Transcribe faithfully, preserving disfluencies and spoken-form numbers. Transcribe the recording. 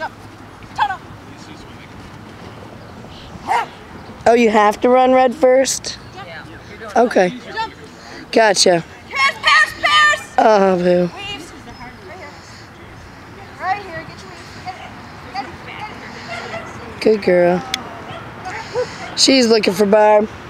Jump. Tunnel. Oh, you have to run red first? Yeah. Okay. Jump. Gotcha. Paris, Paris, Paris. Oh, boo. Weaves. Right here. Right here. Get your weaves. Get it. Get it. Get it. Good girl. She's looking for Barb.